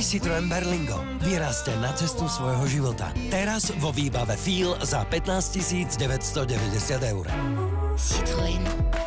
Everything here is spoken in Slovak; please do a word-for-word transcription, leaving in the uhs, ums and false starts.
Nový Citroen Berlingo. Vyrazte na cestu svojho života. Teraz vo výbave Feel za pätnásťtisíc deväťstodeväťdesiat eur. Citroen.